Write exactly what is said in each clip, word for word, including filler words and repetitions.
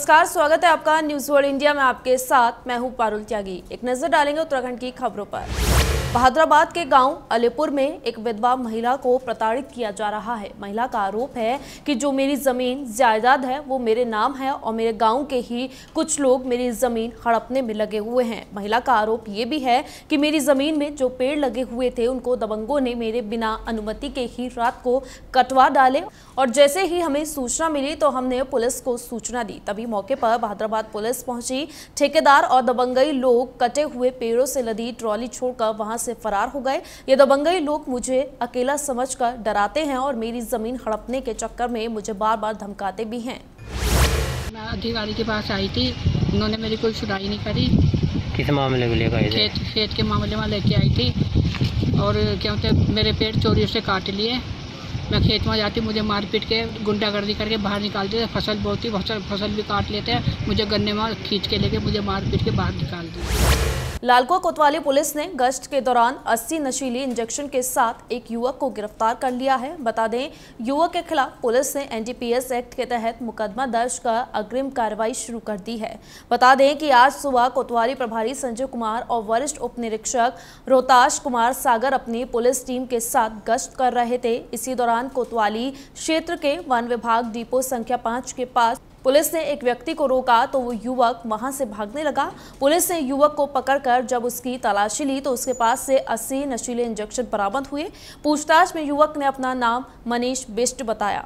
नमस्कार, स्वागत है आपका न्यूज वर्ल्ड इंडिया में। आपके साथ मैं हूं पारुल त्यागी। एक नजर डालेंगे उत्तराखंड की खबरों पर। बहादुराबाद के गांव अलीपुर में एक विधवा महिला को प्रताड़ित किया जा रहा है। महिला का आरोप है कि जो मेरी जमीन जायदाद है वो मेरे नाम है और मेरे गांव के ही कुछ लोग मेरी जमीन हड़पने में लगे हुए हैं। महिला का आरोप ये भी है कि मेरी जमीन में जो पेड़ लगे हुए थे उनको दबंगों ने मेरे बिना अनुमति के ही रात को कटवा डाले और जैसे ही हमें सूचना मिली तो हमने पुलिस को सूचना दी। तभी मौके पर बहादुराबाद पुलिस पहुंची। ठेकेदार और दबंगई लोग कटे हुए पेड़ों से लदी ट्रॉली छोड़कर वहां से फरार हो गए। ये दबंगई लोग मुझे अकेला समझकर डराते हैं और मेरी जमीन हड़पने के चक्कर में मुझे बार बार धमकाते भी हैं। मैं अधिकारी के पास आई थी, उन्होंने मेरी कोई सुनाई नहीं करी। किस मामले में लेकर आई थी? खेत खेत के मामले में लेके आई थी और क्या होते मेरे पेड़ चोरी से काट लिए। मैं खेत में जाती, मुझे मार पीट के गुंडागर्दी करके बाहर निकालते थे। फसल बोती फसल फसल भी काट लेते हैं। मुझे गन्ने में खींच के लेके मुझे मार पीट के बाहर निकाल दिया। लालकुआ कोतवाली पुलिस ने गश्त के दौरान अस्सी नशीली इंजेक्शन के साथ एक युवक को गिरफ्तार कर लिया है। बता दें, युवक के खिलाफ पुलिस ने N D P S act के तहत मुकदमा दर्ज कर अग्रिम कार्रवाई शुरू कर दी है। बता दें कि आज सुबह कोतवाली प्रभारी संजय कुमार और वरिष्ठ उप निरीक्षक रोहताश कुमार सागर अपनी पुलिस टीम के साथ गश्त कर रहे थे। इसी दौरान कोतवाली क्षेत्र के वन विभाग डिपो संख्या पाँच के पास पुलिस ने एक व्यक्ति को रोका तो वो युवक वहां से भागने लगा। पुलिस ने युवक को पकड़कर जब उसकी तलाशी ली तो उसके पास से अस्सी नशीले इंजेक्शन बरामद हुए। पूछताछ में युवक ने अपना नाम मनीष बिष्ट बताया।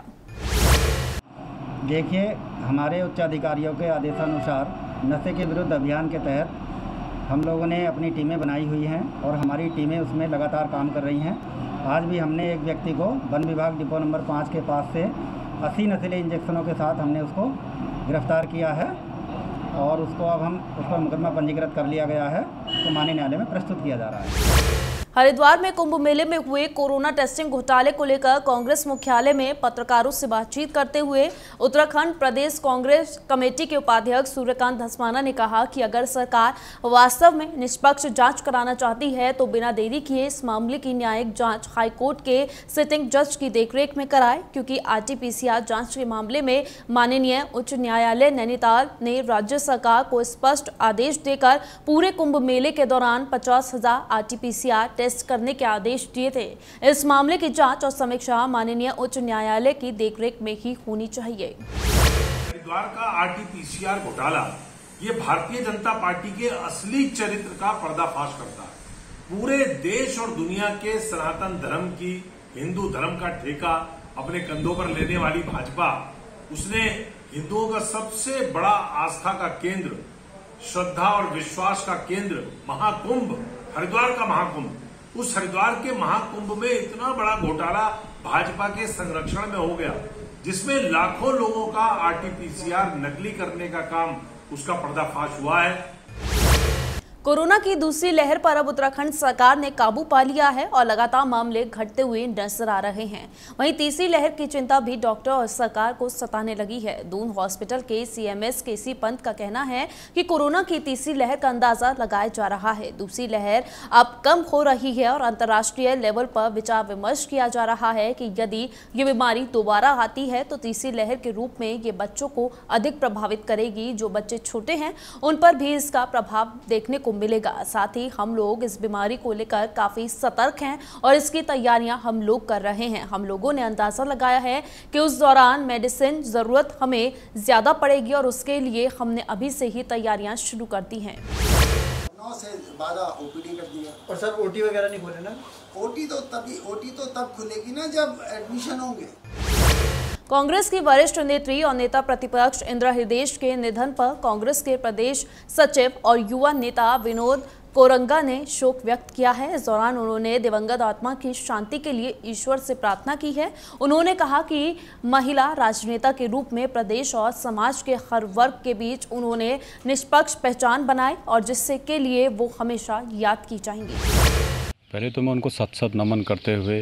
देखिए, हमारे उच्च अधिकारियों के आदेशानुसार नशे के विरुद्ध अभियान के तहत हम लोगों ने अपनी टीमें बनाई हुई हैं और हमारी टीमें उसमें लगातार काम कर रही हैं। आज भी हमने एक व्यक्ति को वन विभाग डिपो नंबर पाँच के पास से अस्सी नशीले इंजेक्शनों के साथ हमने उसको गिरफ्तार किया है और उसको अब हम उस पर मुकदमा पंजीकृत कर लिया गया है, तो माननीय न्यायालय में प्रस्तुत किया जा रहा है। हरिद्वार में कुंभ मेले में हुए कोरोना टेस्टिंग घोटाले को लेकर कांग्रेस मुख्यालय में पत्रकारों से बातचीत करते हुए उत्तराखंड प्रदेश कांग्रेस कमेटी के उपाध्यक्ष सूर्यकांत धस्माना ने कहा कि अगर सरकार वास्तव में निष्पक्ष जांच कराना चाहती है तो बिना देरी किए इस मामले की न्यायिक जांच हाईकोर्ट के सिटिंग जज की देखरेख में कराए, क्योंकि R T P C R जांच के मामले में माननीय उच्च न्यायालय नैनीताल ने राज्य सरकार को स्पष्ट आदेश देकर पूरे कुंभ मेले के दौरान पचास हजार R T P C R test करने के आदेश दिए थे। इस मामले की जांच और समीक्षा माननीय उच्च न्यायालय की देखरेख में ही होनी चाहिए। हरिद्वार का R T P C R घोटाला ये भारतीय जनता पार्टी के असली चरित्र का पर्दाफाश करता है। पूरे देश और दुनिया के सनातन धर्म की, हिंदू धर्म का ठेका अपने कंधों पर लेने वाली भाजपा, उसने हिंदुओं का सबसे बड़ा आस्था का केंद्र, श्रद्धा और विश्वास का केंद्र महाकुंभ, हरिद्वार का महाकुंभ, उस हरिद्वार के महाकुंभ में इतना बड़ा घोटाला भाजपा के संरक्षण में हो गया, जिसमें लाखों लोगों का R T P C R नकली करने का काम उसका पर्दाफाश हुआ है। कोरोना की दूसरी लहर पर अब उत्तराखंड सरकार ने काबू पा लिया है और लगातार मामले घटते हुए नजर आ रहे हैं। वहीं तीसरी लहर की चिंता भी डॉक्टर और सरकार को सताने लगी है। दून हॉस्पिटल के सी एम एस के सी पंत का कहना है कि कोरोना की तीसरी लहर का अंदाजा लगाया जा रहा है। दूसरी लहर अब कम हो रही है और अंतर्राष्ट्रीय लेवल पर विचार विमर्श किया जा रहा है कि यदि ये बीमारी दोबारा आती है तो तीसरी लहर के रूप में ये बच्चों को अधिक प्रभावित करेगी। जो बच्चे छोटे हैं उन पर भी इसका प्रभाव देखने को मिलेगा। साथ ही हम लोग इस बीमारी को लेकर काफी सतर्क हैं और इसकी तैयारियां हम लोग कर रहे हैं। हम लोगों ने अंदाजा लगाया है कि उस दौरान मेडिसिन जरूरत हमें ज्यादा पड़ेगी और उसके लिए हमने अभी से ही तैयारियां शुरू कर दी हैं। नौ से बारह ओ पी डी कर दिया। और सर ओ टी वगैरह नहीं खोले ना? ओ टी तो तभी ओ टी तो तब खुलेगी ना जब एडमिशन होंगे। कांग्रेस की वरिष्ठ नेत्री और नेता प्रतिपक्ष इंदिरा हृदयेश के निधन पर कांग्रेस के प्रदेश सचिव और युवा नेता विनोद कोरंगा ने शोक व्यक्त किया है। इस दौरान उन्होंने दिवंगत आत्मा की शांति के लिए ईश्वर से प्रार्थना की है। उन्होंने कहा कि महिला राजनेता के रूप में प्रदेश और समाज के हर वर्ग के बीच उन्होंने निष्पक्ष पहचान बनाई और जिससे के लिए वो हमेशा याद की जाएंगी। पहले तो मैं उनको सत सत नमन करते हुए,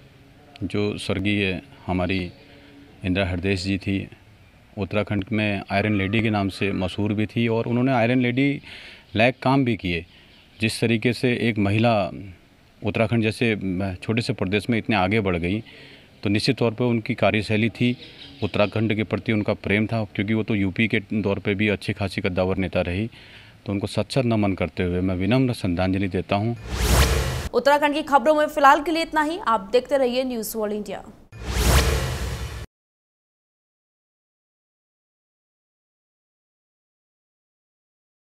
जो स्वर्गीय हमारी इंदिरा हृदयेश जी थी, उत्तराखंड में आयरन लेडी के नाम से मशहूर भी थी और उन्होंने आयरन लेडी लायक काम भी किए। जिस तरीके से एक महिला उत्तराखंड जैसे छोटे से प्रदेश में इतने आगे बढ़ गई, तो निश्चित तौर पे उनकी कार्यशैली थी, उत्तराखंड के प्रति उनका प्रेम था, क्योंकि वो तो यूपी के दौर पे भी अच्छी खासी कद्दावर नेता रही। तो उनको सत सत नमन करते हुए मैं विनम्र श्रद्धांजलि देता हूँ। उत्तराखंड की खबरों में फिलहाल के लिए इतना ही। आप देखते रहिए न्यूज़ वर्ल्ड इंडिया।